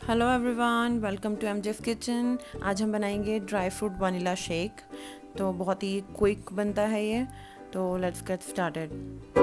Hello everyone, welcome to MJF kitchen. आज हम बनाएंगे ड्राई फ्रूट वनीला शेक। तो बहुत ही क्विक बनता है ये, तो let's get started.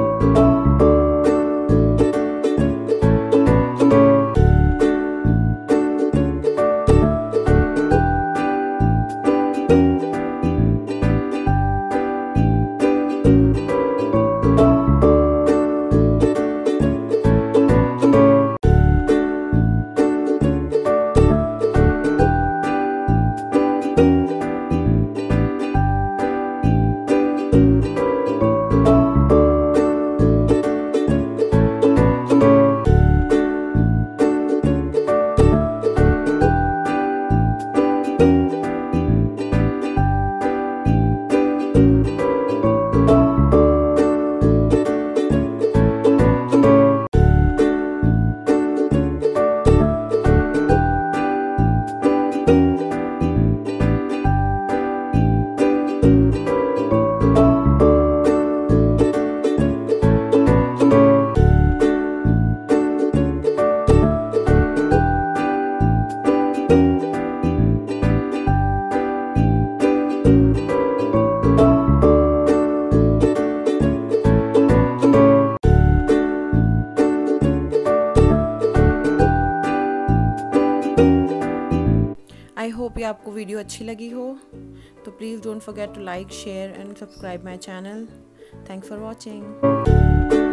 I hope ये आपको वीडियो अच्छी लगी हो, तो please don't forget to like, share and subscribe my channel. Thanks for watching.